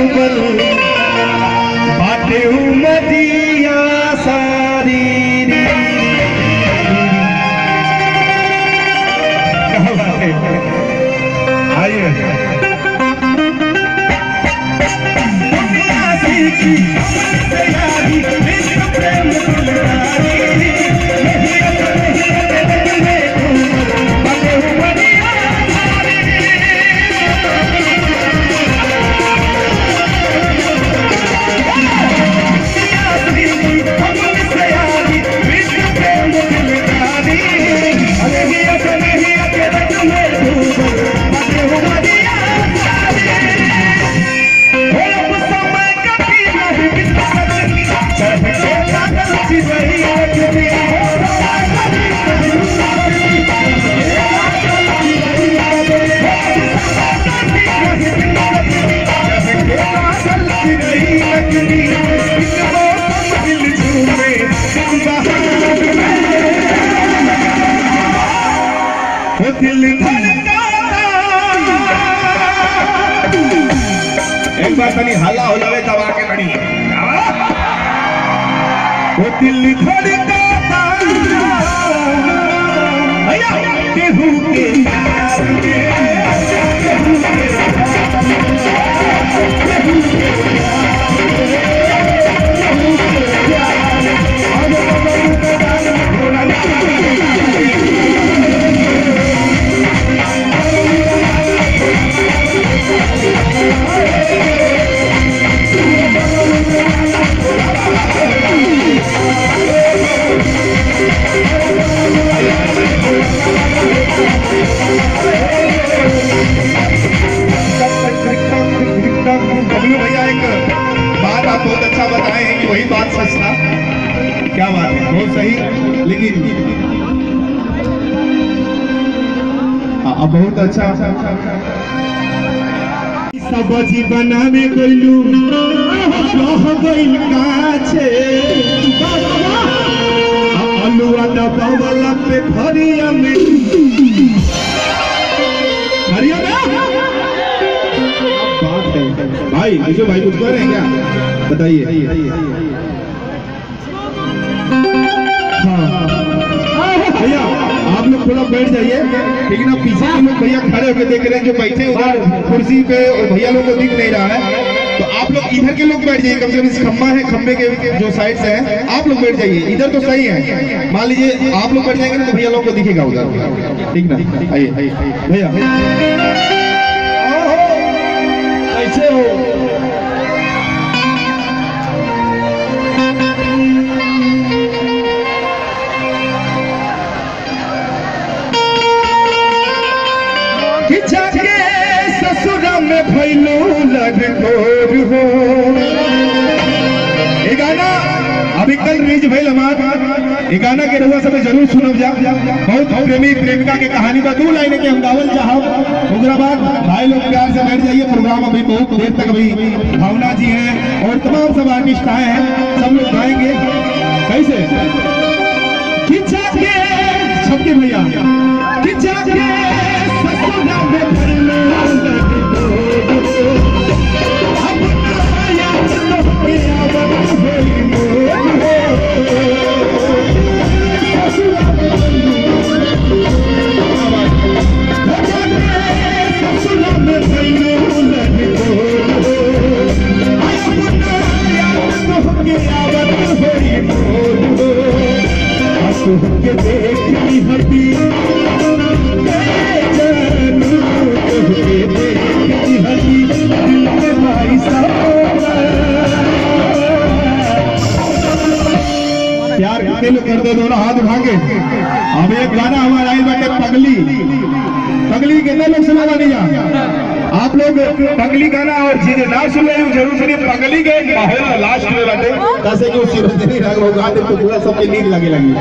डूबल बाटे उमदिया सारी। क्या बात है, आइए। एक बार तनी हल्ला हो जावे तब आके लड़ी। वो दिल धड़काता भैया केहू के प्यार भैया एक बात आप बहुत अच्छा बताए हैं कि वही बात सच था। क्या बात है, बहुत सही। लेकिन अब बहुत अच्छा सब्जी बनावे गइलू रह गइल काछे अलुआ दबावला पे भरिया में भाई जो भाई कुछ कर रहे हैं क्या बताइए। हाँ भैया आप लोग थोड़ा बैठ जाइए, ठीक ना। पीछे हम लोग भैया खड़े होकर देख रहे हैं जो बैठे उधर कुर्सी पे और भैया लोग को दिख नहीं रहा है, तो आप लोग इधर के लोग बैठ जाइए। कम से कम इस खम्बा है, खम्बे के जो साइड से है आप लोग बैठ जाइए। इधर तो सही है, मान लीजिए आप लोग बैठ जाएंगे ना तो भैया लोग को दिखेगा उधर, ठीक ना। आइए भैया कैसे हो। जाके ससुरा में भैलू लगोर हो। ये गाना अभी कल रिलीज भइल हमार, ये गाना के रहुआ सब जरूर सुनब जा। बहुत प्रेमी प्रेमिका के कहानी बा, 2 लाइन के हम गावल चाहब। ओकरा बाद भाई लोग प्यार से बैठ जाइए। प्रोग्राम अभी बहुत देर तक अभी भावना जी हैं और तमाम सब आर्टिस्ट आए हैं, सब लोग गाएंगे। कैसे सबके भैया प्यार कितने लोग करते दोनों हाथ उठा के। अब एक गाना हमारा आई बाटे पगली, पगली कितने लोग सुना नहीं जा आप लोग पगली गाना, और जिन्हें ना सुन रहे हो जरूर सुनिए। पगली के माहौल लास्ट में बाटे कैसे कि उसी बजे नहीं लगा होगा तो पूरा सबके नींद लगे लगी।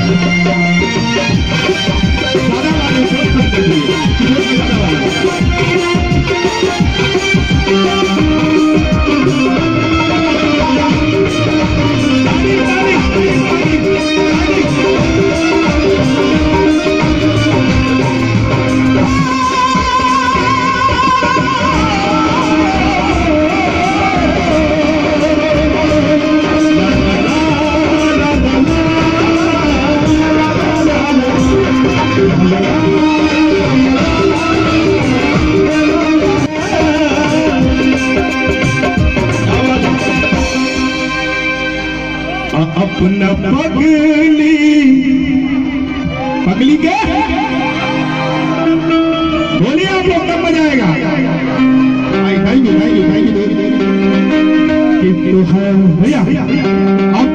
अपना पगली के बोलिए आप लोग कब मजा आएगा। थैंक यू भैया अब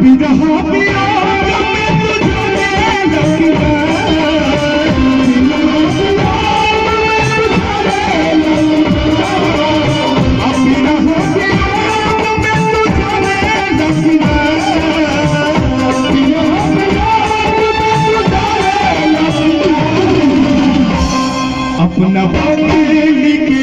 अपना पगली के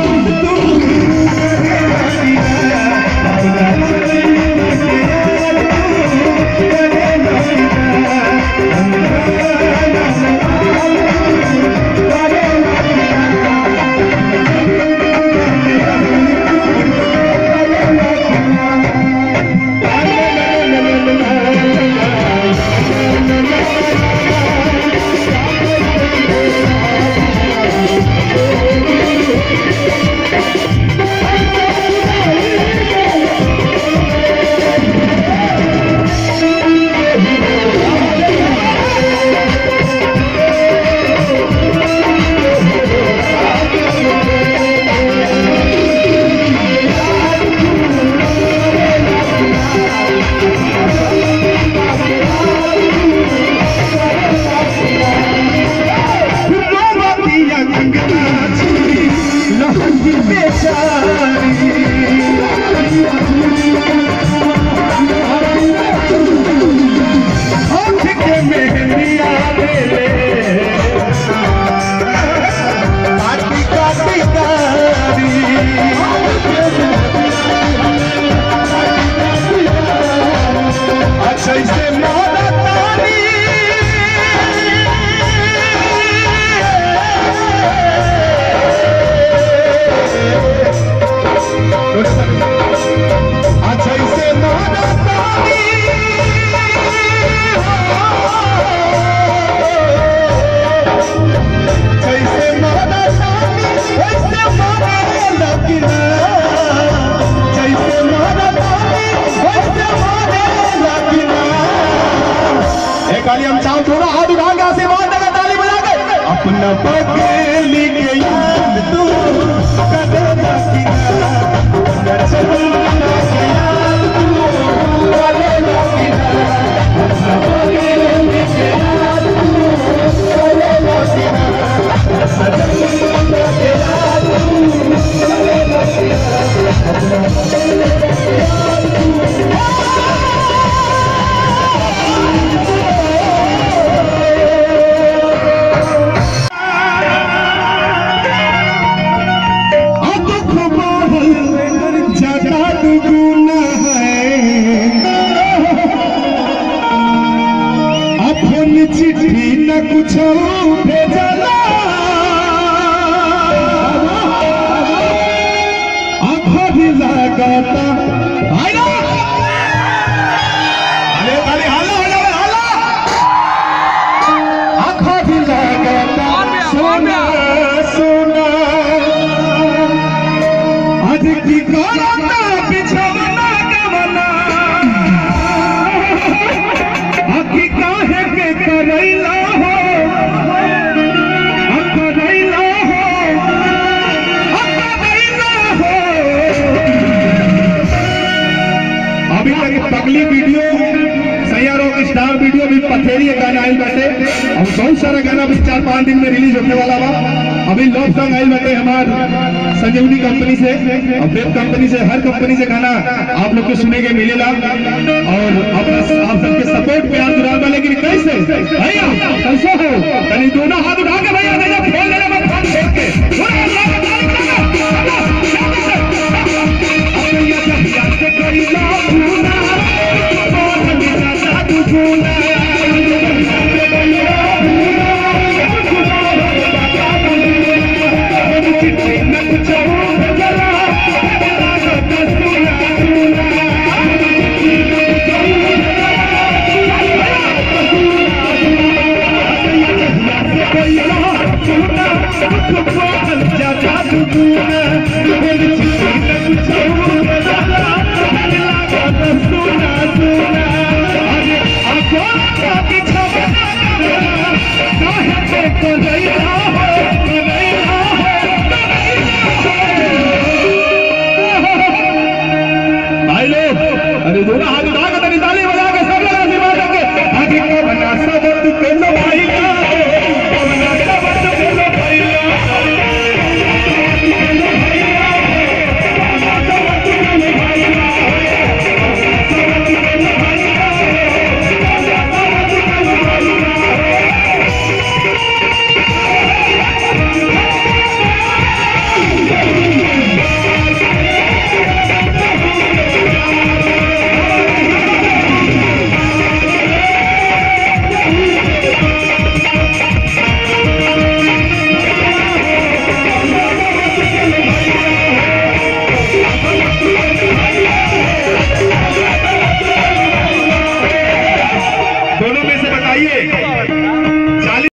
हम चाहो थोड़ा हाथ उठा के आशीर्वाद देगा ताली बजा के। अपना पगली के याद तू करेगा किनारा, चलना के याद तू करेगा किनारा, अपना पगली के याद तू करेगा किनारा, चलना के याद तू करेगा किनारा, अपना पगली के याद तू चिट्ठी न कुछ भेजला अभी लगाता अभी लगाता सोना सोना आज की करता बिछौना गवना आखी काहे के करैला हो अभी तक पगली वीडियो सैया रॉक स्टार वीडियो भी पथेरी गाना आयल बाटे और बहुत सारा गाना भी 4-5 दिन में रिलीज होने वाला बा। अभी लव सॉन्ग आयल बाटे हमार संजीवनी कंपनी से और वेब कंपनी से, हर कंपनी से गाना आप लोग को सुने के मिलेगा और आप सबके सपोर्ट प्यार